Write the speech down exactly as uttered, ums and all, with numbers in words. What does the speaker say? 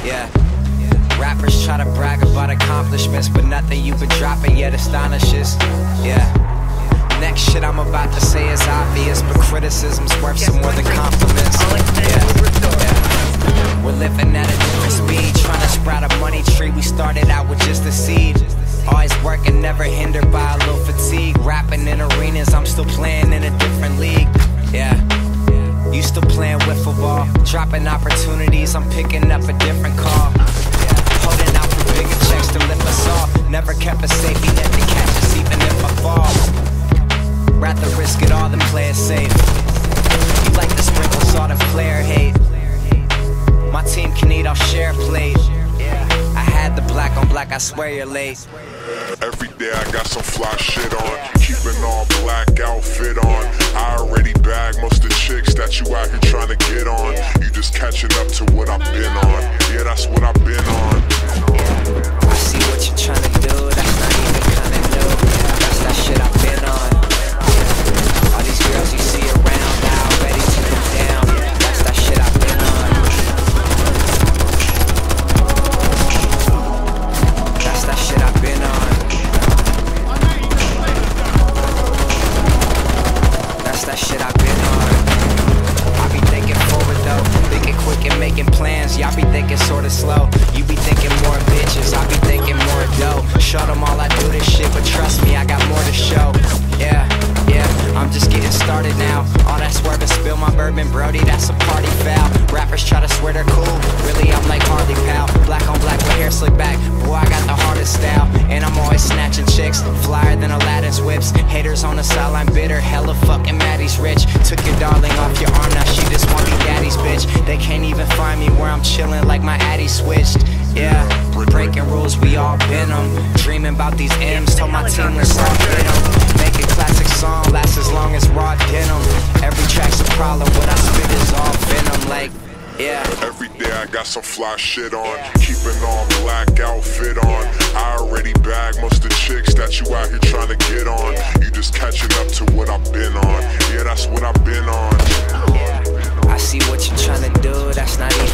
Yeah. Rappers try to brag about accomplishments, but nothing you've been dropping yet astonishes. Yeah. Next shit I'm about to say is obvious, but criticism's worth some more than compliments. Yeah. Yeah. We're living at a different speed, trying to sprout a money tree. We started out with just a seed. Always working, never hindered by a little fatigue. Rapping in arenas, I'm still playing in a different league. Yeah. You still playing wiffle ball, dropping opportunities, I'm picking up a different call. Holding out for bigger checks to lift us all. Never kept a safety net to catch us even if I fall. Rather risk it all than play it safe. You like to sprinkle salt and player hate. My team can eat off share plate. I had the black on black, I swear you're late. Every day I got some fly shit on, keeping all black outfit on. I already bagged most of the chicks that you out here trying to get on. You just catching up to what I've been on. Yeah, that's what I've been on. I see what you're trying to do, that's not even kinda new. That's that shit I've been on. All these girls you see around, I already took them down. That's that shit I've been on. That's that shit I've been on. That's that shit I've been on. I be thinking forward though, thinking quick and making plans. Y'all be thinking sorta slow. You be thinking more bitches, I be thinking more dough. Show them all I do this shit, but trust me, I got more to show. Yeah, yeah, I'm just getting started now. All that swerving, spill my bourbon, Brody, that's a party foul. Rappers try to swear they're cool, really I'm like Harley pal. Black on black with hair slick back, boy I got the hardest style. And I'm always snatching chicks, flyer than Aladdin's whips. Haters on the sideline bitter, hella fucking Maddie's rich. Took your darling off your arm, now she just want me daddy's bitch. They can't even find me where I'm chilling like my addy switched. Yeah, breaking rules, we all been them. Dreaming about these M's, told my team let's all get them. Make a classic song, last as long as raw denim. Every track's a problem, what I spit is all venom, like, yeah. Every day I got some fly shit on, keeping all black outfit on. I already bagged most of the chicks that you out here trying to get on. You just catching up to what I've been on. Yeah, that's what I've been on. I see what you're trying to do, that's not even